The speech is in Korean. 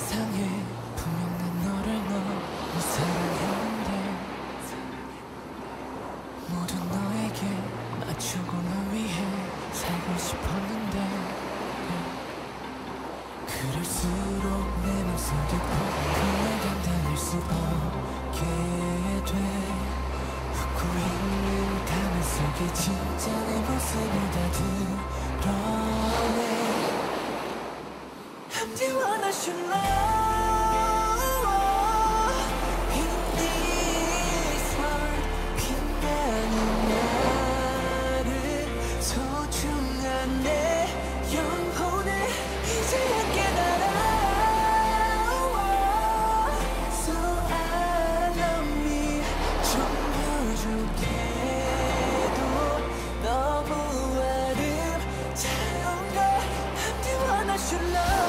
세상에 분명 난 너를 너무 사랑했는데 모두 너에게 맞추고 널 위해 살고 싶었는데 그럴수록 내 맘속에 폭풍을 감당할 수 없게 돼 웃고 있는 가면 속에 진짜 내 모습을 다 드러내 I'm the one I should love in this world 빛나는 나를 소중한 내 영혼을 이제야 깨달아 So I love me 좀 부족해도 너무 아름다운 걸 I'm the one I should love